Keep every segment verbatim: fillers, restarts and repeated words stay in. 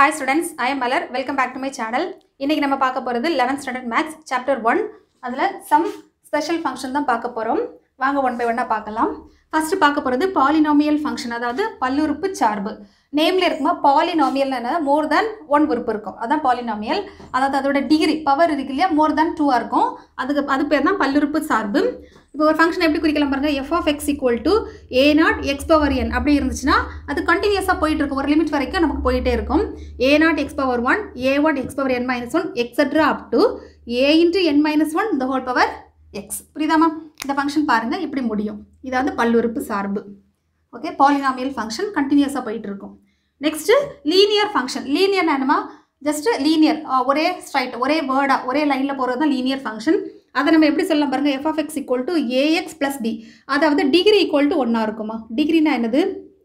Hi students, I am Malar. Welcome back to my channel. இன்னைக்கு நம்ம பார்க்க போறது eleventh standard maths chapter one. அதுல some special function தான் பார்க்க போறோம். வாங்க one by one ஆ பார்க்கலாம். First பார்க்க போறது polynomial function, அதாவது பல்லுறுப்பு சார்பு. நேம்ல இருக்குமா polynomial னா more than one உறுப்பு இருக்கும். அதான் polynomial. அதாவது அதோட டிகிரி பவர் இருக்கு இல்லையா more than two ஆ இருக்கும். அதுக்கு அது பேர் தான் பல்லுறுப்பு சார்பு. இப்போ ஒரு ஃபங்க்ஷன் எப்படி குறிக்கலாம் பாருங்க, f of x equal to a naught x power n அப்படி இருந்துச்சுன்னா அது கண்டினியூஸா போயிட்டு இருக்கும், ஒரு லிமிட் வரைக்கும் நமக்கு போயிட்டே இருக்கும். a naught x power one, a one x power n minus one etc up to a into n minus one the whole power x. புரியுதாமா? இந்த ஃபங்க்ஷன் பாருங்க இப்படி முடியும். இது வந்து பல்லுறுப்பு சார்பு. ஓகே, பாலினாமியல் ஃபங்க்ஷன் கண்டினியூஸா போயிட்டு இருக்கும். Next linear function. லீனியர் என்னமா, ஜஸ்ட் லீனியர், ஒரே ஸ்ட்ரைட் ஒரே வேர்டா ஒரே லைன்ல போறது தான் லீனியர் ஃபங்க்ஷன். அதை நம்ம எப்படி சொல்லலாம் பாருங்க, f of x equal to ax plus b, அதாவது டிகிரி ஈக்குவல் டு ஒன்னா இருக்குமா. டிகிரினா என்னது,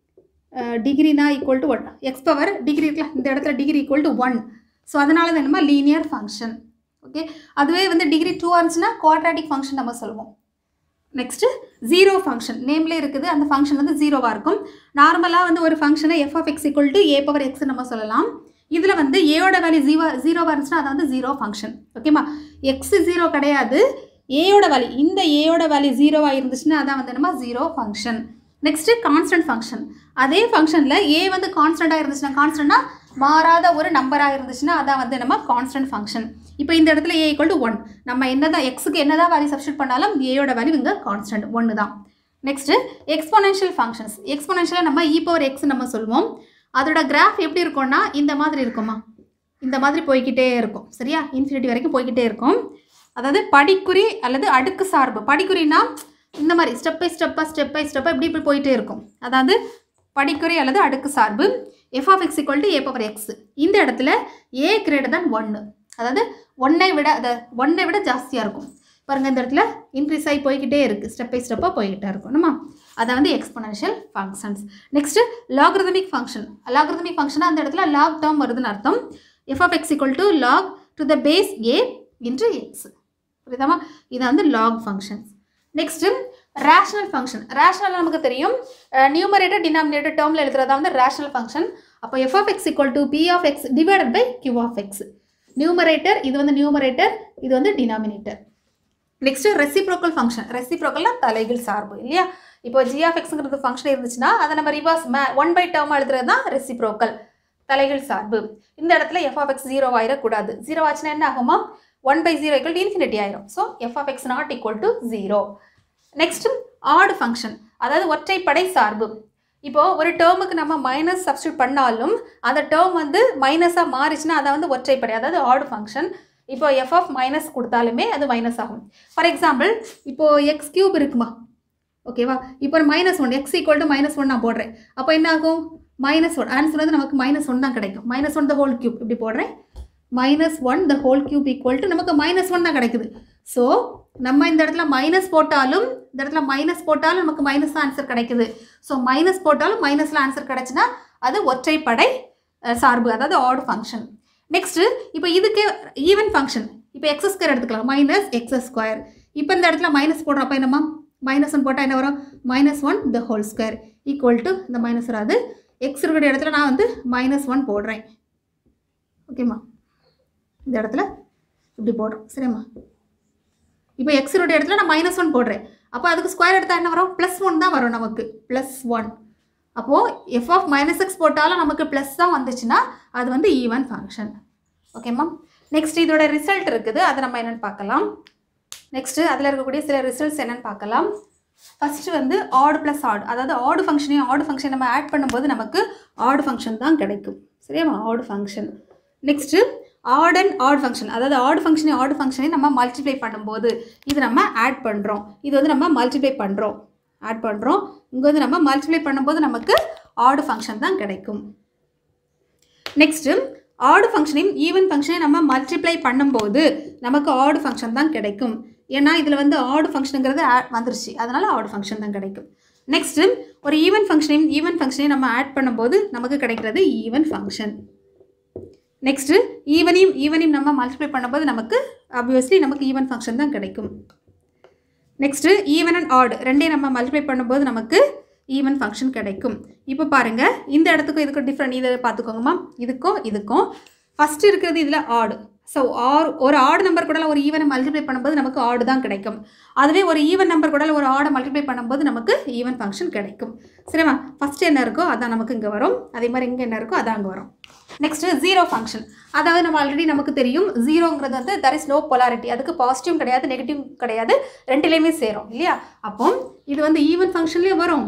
டிகிரினா equal to one, x power degree இருக்கலாம் இந்த இடத்துல degree equal to one. So அதனால தான் என்னமா லீனியர் ஃபங்க்ஷன். ஓகே, அதுவே வந்து டிகிரி டூ இருந்துச்சுன்னா குவாட்ராட்டிக் ஃபங்க்ஷன் நம்ம சொல்லுவோம். நெக்ஸ்ட் ஜீரோ ஃபங்க்ஷன், நேம்ல இருக்குது அந்த ஃபங்க்ஷன் வந்து ஜீரோவாக இருக்கும். நார்மலாக வந்து ஒரு ஃபங்க்ஷனை f of x equal to a power x நம்ம சொல்லலாம். இதில் வந்து ஏயோட வேல்யூ ஜீரோ ஜீரோவாக இருந்துச்சுன்னா அது வந்து ஜீரோ ஃபங்க்ஷன். ஓகேமா, எக்ஸ் ஜீரோ கிடையாது, ஏயோட வேல்யூ இந்த ஏயோட வேல்யூ ஜீரோவாக இருந்துச்சுன்னா அதான் வந்து நம்ம zero function. Next constant function. அதே ஃபங்க்ஷனில் ஏ வந்து கான்ஸ்டண்ட்டாக இருந்துச்சுன்னா, கான்ஸ்டன்ட்னா மாறாத ஒரு நம்பராக இருந்துச்சுன்னா அதான் வந்து நம்ம கான்ஸ்டன்ட் ஃபங்க்ஷன். இப்போ இந்த இடத்துல ஏ ஈக்குவல் டு ஒன், நம்ம என்னதான் எக்ஸுக்கு என்னதான் வேல்யூ சப்ஸ்டியூட் பண்ணாலும் ஏயோட வேல்யூ இங்கே கான்ஸ்டன்ட் ஒன்று தான். Next exponential functions. எக்ஸ்போனென்ஷியலாக நம்ம இ பவர் எக்ஸ் நம்ம சொல்லுவோம். அதோட கிராஃப் எப்படி இருக்கும்னா இந்த மாதிரி இருக்குமா, இந்த மாதிரி போய்கிட்டே இருக்கும். சரியா, இன்ஃபினிட்டி வரைக்கும் போய்கிட்டே இருக்கும். அதாவது படிக்குறி அல்லது அடுக்கு சார்பு. படிக்குறினா இந்த மாதிரி ஸ்டெப் பை ஸ்டெப்பாக ஸ்டெப் பை ஸ்டெப்பாக இப்படி இப்படி போயிட்டே இருக்கும். அதாவது படிக்குறி அல்லது அடுக்கு சார்பு. F of x equal to a power x. இந்த இடத்துல ஏ கிரேட்டர் தான் ஒன்று, அதாவது ஒன்னை விட அதை ஒன்னை விட ஜாஸ்தியாக இருக்கும். பாருங்கள் இந்த இடத்துல இன்க்ரீஸ் ஆகி போய்கிட்டே இருக்குது, ஸ்டெப் பை ஸ்டெப்பாக போய்கிட்டே இருக்கும் நம்ம. அதை வந்து exponential functions. Next logarithmic function. Logarithmic ஃபங்க்ஷனாக அந்த இடத்துல லாக் டேர்ம் வருதுன்னு அர்த்தம். F of x equal to log to the base a into x. புரியுதாமா? இது வந்து log functions. Next rational function. Rational நமக்கு தெரியும், நியூமரேட்டர் டினாமினேட்டர் டேர்மில் எழுதுறதா வந்து ரேஷனல் ஃபங்க்ஷன். அப்போ f of x equal to p of x divided by q of x. Numerator இது வந்து நியூமரேட்டர், இது வந்து டினாமினேட்டர். Next reciprocal function. ரெசிப்ரோக்கல்னா தலைகீழ் சார்பு இல்லையா. இப்போ ஜி ஆஃப் எக்ஸுங்கிறது ஃபங்க்ஷன் இருந்துச்சுன்னா அதை நம்ம ரிவர்ஸ் மே ஒன் பை டேர்ம் எழுதுறது தான் ரெசிப்ரோக்கல், தலைகீழ் சார்பு. இந்த இடத்துல எஃப் ஆஃப் எக்ஸ் ஜீரோ ஆயிடக்கூடாது. ஜீரோ ஆச்சுன்னா என்ன ஆகுமா, one by zero equal to infinity ஆயிரும். So f of x not equal to zero. Next odd function, அதாவது ஒற்றைப்படை சார்பு. இப்போது ஒரு டேர்முக்கு நம்ம மைனஸ் சப்ஸ்டியூட் பண்ணாலும் அந்த டேர்ம் வந்து மைனஸாக மாறிச்சுன்னா அதை வந்து ஒற்றைப்படை, அதாவது ஆட் ஃபங்க்ஷன். இப்போ எஃப் ஆஃப் மைனஸ் கொடுத்தாலுமே அது மைனஸ் ஆகும். ஃபார் எக்ஸாம்பிள் இப்போது எக்ஸ் கியூப் இருக்குமா, ஓகேவா. இப்போ minus one, x equal to minus one நான் போடுறேன். அப்போ என்ன ஆகும், மைனஸ் ஒன் ஆன்சர் வந்து நமக்கு மைனஸ் ஒன் தான் கிடைக்கும். Minus one the whole cube இப்படி போடுறேன், minus one the whole cube equal to நமக்கு மைனஸ் ஒன் தான் கிடைக்குது. ஸோ நம்ம இந்த இடத்துல மைனஸ் போட்டாலும் இந்த இடத்துல மைனஸ் போட்டாலும் நமக்கு மைனஸ் தான் ஆன்சர் கிடைக்குது. ஸோ மைனஸ் போட்டாலும் மைனஸில் ஆன்சர் கிடைச்சுன்னா அது ஒற்றைப்படை சார்பு, அதாவது ஆட் ஃபங்க்ஷன். நெக்ஸ்ட்டு இப்போ இதுக்கு ஈவன் ஃபங்க்ஷன். இப்போ எக்ஸ் ஸ்கொயர் எடுத்துக்கலாம், மைனஸ் எக்ஸ் ஸ்கொயர். இப்போ இந்த இடத்துல மைனஸ் போடுறப்ப என்னம்மா, மைனஸ் ஒன் போட்டால் என்ன வரும், minus one the whole square equal to இந்த மைனஸ் வராது. எக்ஸ் இருக்கிற இடத்துல நான் வந்து மைனஸ் ஒன் போடுறேன். ஓகேம்மா, இந்த இடத்துல இப்படி போடுறோம். சரிம்மா, இப்போ எக்ஸுடைய இடத்துல நான் மைனஸ் ஒன் போடுறேன். அப்போ அதுக்கு ஸ்கொயர் எடுத்தால் என்ன வரும், ப்ளஸ் ஒன் தான் வரும் நமக்கு, ப்ளஸ் ஒன். அப்போது எஃப் ஆஃப் மைனஸ் எக்ஸ் போட்டாலும் நமக்கு ப்ளஸ் தான் வந்துச்சுன்னா அது வந்து ஈவன் ஃபங்க்ஷன். ஓகேம்மா. நெக்ஸ்ட் இதோட ரிசல்ட் இருக்குது, அதை நம்ம என்னென்னு பார்க்கலாம். நெக்ஸ்ட்டு அதில் இருக்கக்கூடிய சில ரிசல்ட்ஸ் என்னென்னு பார்க்கலாம். ஃபஸ்ட்டு வந்து ஆட் ப்ளஸ் ஆட், அதாவது ஆடு ஃபங்க்ஷனையும் ஆடு ஃபங்க்ஷன் நம்ம ஆட் பண்ணும்போது நமக்கு ஆடு ஃபங்க்ஷன் தான் கிடைக்கும். சரியாம்மா, odd function. Next odd and odd function, அதாவது ஆட் ஃபங்க்ஷனையும் ஆட் ஃபங்க்ஷனையும் நம்ம மல்டிப்ளை பண்ணும்போது இது நம்ம ஆட் பண்ணுறோம், இது வந்து நம்ம மல்டிப்ளை பண்ணுறோம், ஆட் பண்ணுறோம். இங்கே வந்து நம்ம மல்டிப்ளை பண்ணும்போது நமக்கு ஆடு ஃபங்க்ஷன் தான் கிடைக்கும். நெக்ஸ்ட்டு ஆடு ஃபங்க்ஷனையும் ஈவன் ஃபங்க்ஷனையும் நம்ம மல்டிப்ளை பண்ணும்போது நமக்கு ஆடு ஃபங்க்ஷன் தான் கிடைக்கும். ஏன்னா இதில் வந்து ஆடு ஃபங்க்ஷனுங்கிறது வந்துருச்சு, அதனால் ஆடு ஃபங்க்ஷன் தான் கிடைக்கும். நெக்ஸ்ட்டு ஒரு ஈவன் ஃபங்க்ஷனையும் ஈவன் ஃபங்க்ஷனையும் நம்ம ஆட் பண்ணும்போது நமக்கு கிடைக்கிறது ஈவன் ஃபங்க்ஷன். நெக்ஸ்ட்டு ஈவனையும் ஈவனையும் நம்ம மல்டிப்ளை பண்ணும்போது நமக்கு ஆப்வியஸ்லி நமக்கு ஈவன் ஃபங்க்ஷன் தான் கிடைக்கும். நெக்ஸ்ட்டு ஈவன் அண்ட் ஆட் ரெண்டையும் நம்ம மல்டிப்ளை பண்ணும்போது நமக்கு ஈவன் ஃபங்க்ஷன் கிடைக்கும். இப்போ பாருங்கள், இந்த இடத்துக்கும் இதுக்கும் டிஃப்ரெண்ட் இதை பார்த்துக்கோங்கம்மா. இதுக்கும் இதுக்கும் ஃபஸ்ட்டு இருக்கிறது இதில் ஆடு. ஸோ ஆறு ஒரு ஆடு நம்பர் கூட ஒரு ஈவனை மல்டிப்ளை பண்ணும்போது நமக்கு ஆடு தான் கிடைக்கும். அதுவே ஒரு ஈவன் நம்பர் கூட ஒரு ஆடை மல்டிப்ளை பண்ணும்போது நமக்கு ஈவன் ஃபங்க்ஷன் கிடைக்கும். சரிம்மா, ஃபஸ்ட்டு என்ன இருக்கோ அதான் நமக்கு இங்கே வரும். அதே மாதிரி இங்கே என்ன இருக்கோ அதான் அங்கே வரும். Next zero function. அதாவது நம்ம ஆல்ரெடி நமக்கு தெரியும் ஜீரோங்கிறது வந்து தர் இஸ் நோ பொலாரிட்டி. அதுக்கு பாசிட்டிவும் கிடையாது, நெகட்டிவ் கிடையாது, ரெண்டுலேயுமே சேரும் இல்லையா? அப்போ இது வந்து ஈவன் ஃபங்க்ஷன்லேயும் வரும்,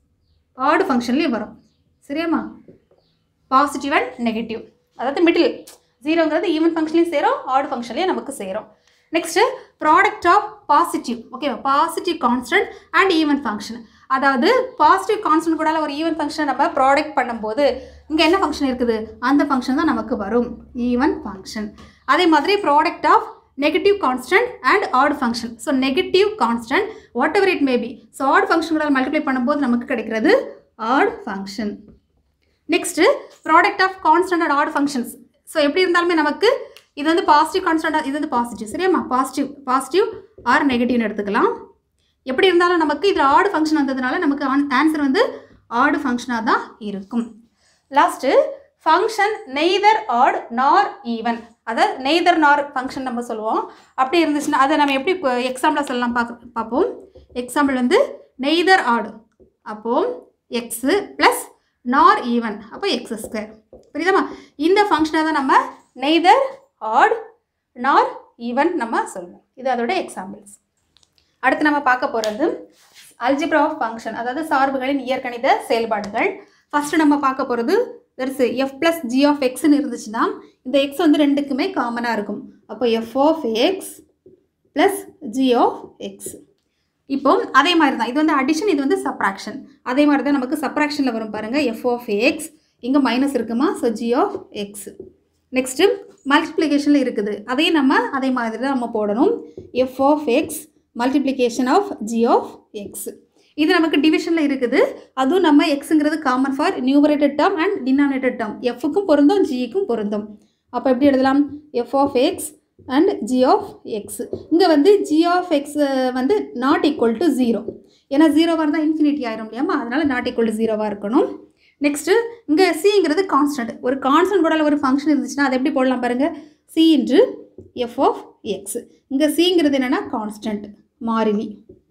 ஆடு ஃபங்க்ஷன்லேயும் வரும். சரியாம்மா? பாசிட்டிவ் அண்ட் நெகட்டிவ், அதாவது மிடில். ஜீரோங்கிறது ஈவன் ஃபங்க்ஷன்லேயும் சேரும், ஆடு ஃபங்க்ஷன்லேயும் நமக்கு சேரும். Next product of positive. ஓகேவா? Positive constant and even function. அதாவது பாசிட்டிவ் கான்ஸ்டன்ட் கூட ஒரு ஈவன் ஃபங்க்ஷனை நம்ம ப்ராடக்ட் பண்ணும்போது இங்கே என்ன ஃபங்க்ஷன் இருக்குது, அந்த ஃபங்க்ஷன் தான் நமக்கு வரும், ஈவன் ஃபங்க்ஷன். அதே மாதிரி product of negative constant and odd function. So negative constant whatever it maybe, so odd function கூட மல்டிப்ளை பண்ணும்போது நமக்கு கிடைக்கிறது odd function. Next product of constant and odd functions. So எப்படி இருந்தாலுமே நமக்கு இது வந்து பாசிட்டிவ் கான்ஸ்டன்ட், இது வந்து பாசிட்டிவ். சரியாம்மா? பாசிட்டிவ் பாசிட்டிவ் ஆர் நெகட்டிவ்னு எடுத்துக்கலாம். எப்படி இருந்தாலும் நமக்கு இதில் ஆடு ஃபங்க்ஷன் வந்ததுனால நமக்கு ஆன்சர் வந்து ஆடு ஃபங்க்ஷனாக தான் இருக்கும். Last function neither odd nor even. அதை நெய்தர் நார் ஃபங்க்ஷன் நம்ம சொல்லுவோம். அப்படி இருந்துச்சுன்னா அதை நம்ம எப்படி எக்ஸாம்பிளாக சொல்லலாம் பார்க்க பார்ப்போம். எக்ஸாம்பிள் வந்து நெய்தர் ஆடு, அப்போது எக்ஸு ப்ளஸ் நார் ஈவன், அப்போ எக்ஸ் ஸ்கொயர். புரியுதாம்மா? இந்த ஃபங்க்ஷனை தான் நம்ம நெய்தர் ஆட் நார் ஈவன் நம்ம சொல்லுவோம். இது அதோட எக்ஸாம்பிள்ஸ். அடுத்து நம்ம பார்க்க போகிறது அல்ஜிப்ரா ஆஃப் ஃபங்க்ஷன், அதாவது சார்புகளின் இயற்கணித செயல்பாடுகள். ஃபஸ்ட்டு நம்ம பார்க்க போகிறது வெர்ஸ் எஃப் ப்ளஸ் ஜி ஆஃப் எக்ஸ்ன்னு இருந்துச்சுன்னா இந்த எக்ஸ் வந்து ரெண்டுக்குமே காமனாக இருக்கும். அப்போ f of x plus g of x. இப்போ அதே மாதிரி தான், இது வந்து அடிஷன், இது வந்து சப்ராக்ஷன். அதே மாதிரி தான் நமக்கு சப்ராக்ஷனில் வரும் பாருங்கள். எஃப் ஆஃப் எக்ஸ் இங்கே மைனஸ் இருக்குமா, so g of x. Next மல்டிப்ளிகேஷனில் இருக்குது, அதையும் நம்ம அதே மாதிரி தான் நம்ம போடணும். F of x multiplication of g of x. இது நமக்கு டிவிஷனில் இருக்குது, அதுவும் நம்ம எக்ஸுங்கிறது common for numerated term and denominated term. எஃப்க்கும் பொருந்தும், ஜிக்கும் பொருந்தும். அப்போ எப்படி எழுதலாம், f of x and g of x. இங்கே வந்து ஜி ஆஃப் எக்ஸ் வந்து நாட் ஈக்குவல் டு ஜீரோ, ஏன்னா ஜீரோவாக இருந்தால் இன்ஃபினிட்டி ஆயிரும் இல்லையாமா, அதனால் நாட் ஈக்குவல் டு ஜீரோவாக இருக்கணும். நெக்ஸ்ட்டு இங்கே சிங்கிறது கான்ஸ்டன்ட். ஒரு கான்ஸ்டன்ட் கூட ஒரு ஃபங்க்ஷன் இருந்துச்சுன்னா அதை எப்படி போடலாம் பாருங்கள், c into f of x. இங்கே சிங்கிறது என்னென்னா கான்ஸ்டன்ட், மாறிலி.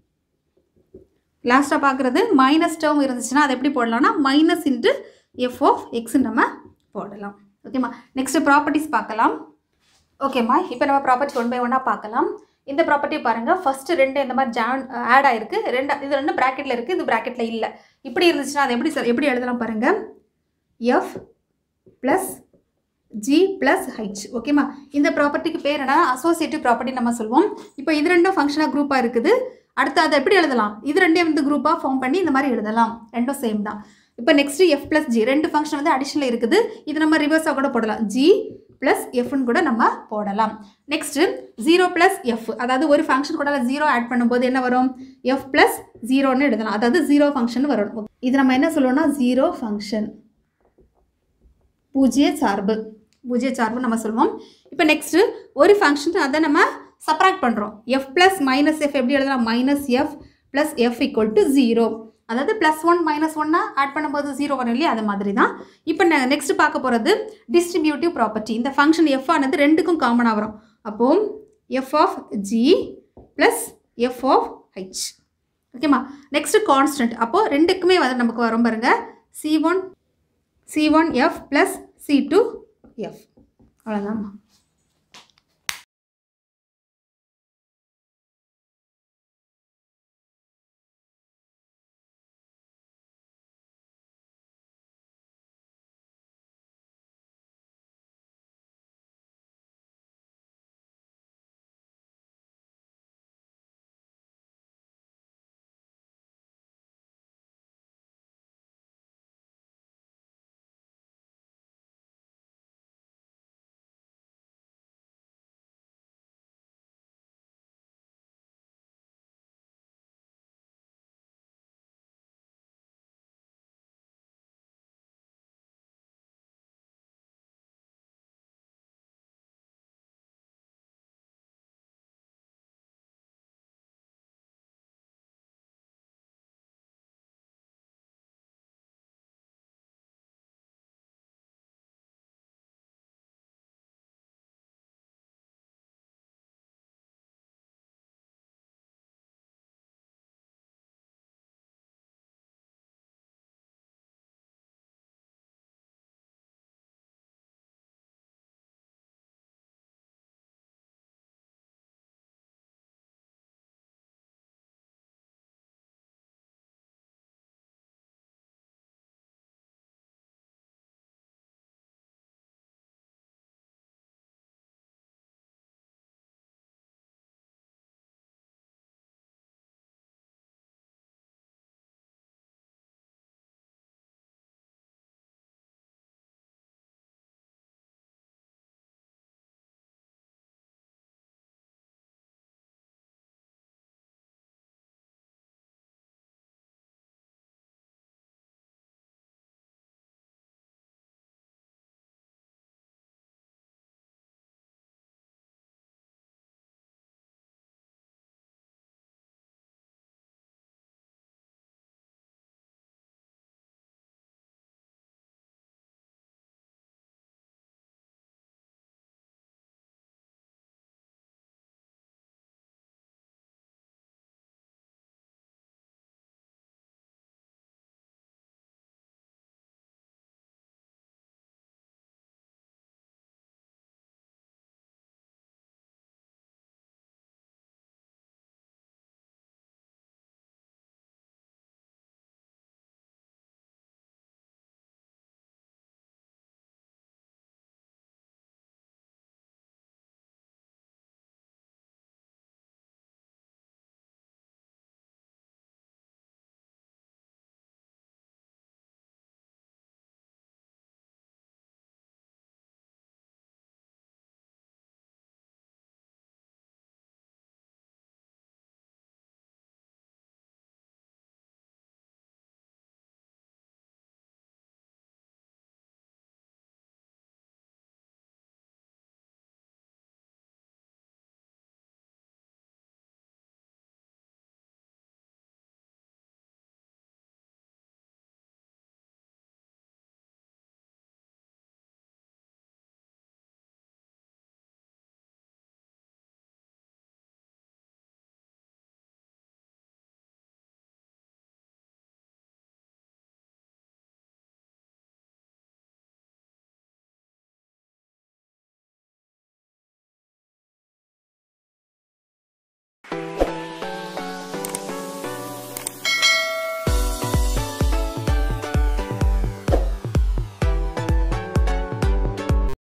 லாஸ்ட்டாக பார்க்குறது மைனஸ் டேர்ம் இருந்துச்சுன்னா அதை எப்படி போடலாம்னா மைனஸ் இன்ட்டு எஃப் ஆஃப் எக்ஸ்ன்னு நம்ம போடலாம். ஓகேம்மா? நெக்ஸ்ட்டு ப்ராப்பர்ட்டிஸ் பார்க்கலாம். ஓகேம்மா, இப்போ நம்ம ப்ராப்பர்ட்டி ஒன் பை ஒன்னாக பார்க்கலாம். இந்த ப்ராப்பர்ட்டி பாருங்கள், ஃபஸ்ட்டு ரெண்டு இந்த மாதிரி ஜான் ஆட் ஆகிருக்கு, ரெண்டு இது ரெண்டு ப்ராக்கெட்டில் இருக்குது, இது ப்ராக்கெட்டில் இல்லை. இப்படி இருந்துச்சுன்னா அது எப்படி சார் எப்படி எழுதலாம் பாருங்கள், f plus g plus h. ஓகேம்மா? இந்த ப்ராப்பர்ட்டிக்கு பேர் என்ன, அசோசியேட்டிவ் ப்ராப்பர்ட்டி நம்ம சொல்லுவோம். இப்போ இது ரெண்டும் ஃபங்க்ஷனாக குரூப்பாக இருக்குது. அடுத்து அதை எப்படி எழுதலாம், இது ரெண்டையும் வந்து குரூப்பாக ஃபார்ம் பண்ணி இந்த மாதிரி எழுதலாம், ரெண்டும் சேம் தான். இப்போ நெக்ஸ்ட்டு எஃப் ப்ளஸ் ஜி, ரெண்டு ஃபங்க்ஷன் வந்து அடிஷனில் இருக்குது, இது நம்ம ரிவர்ஸாக கூட போடலாம், ஜி ப்ளஸ் எஃப்னு கூட நம்ம போடலாம். நெக்ஸ்ட்டு ஜீரோ ப்ளஸ் எஃப், அதாவது ஒரு ஃபங்க்ஷன் கூட ஜீரோ ஆட் பண்ணும்போது என்ன வரும், எஃப் ப்ளஸ் ஜீரோன்னு எழுதலாம், அதாவது ஜீரோ ஃபங்க்ஷன் வரும். இது நம்ம என்ன சொல்லுவோம்னா ஜீரோ ஃபங்க்ஷன், பூஜ்ஜிய சார்பு, பூஜ்ஜிய சார்பு நம்ம சொல்லுவோம். இப்போ நெக்ஸ்ட்டு ஒரு ஃபங்க்ஷன் அதை நம்ம சப்ராக்ட் பண்ணுறோம். எஃப் ப்ளஸ் மைனஸ் எஃப் எப்படி எழுதலாம், minus f plus f equal to zero, அதாவது ப்ளஸ் ஒன் மைனஸ் ஒன்னா ஆட் பண்ணும்போது ஜீரோ வரும் இல்லையா, அது மாதிரி தான். இப்போ நெக்ஸ்ட் பார்க்க போகிறது டிஸ்ட்ரிபியூட்டிவ் ப்ராப்பர்ட்டி. இந்த ஃபங்க்ஷன் எஃப் ஆனது ரெண்டுக்கும் காமனாக வரும். அப்போது f of g plus f of h. ஓகேம்மா? நெக்ஸ்ட்டு கான்ஸ்டன்ட், அப்போது ரெண்டுக்குமே வந்து நமக்கு வரும் பாருங்க, c one c one f plus c two f. அவ்வளோதாம்மா.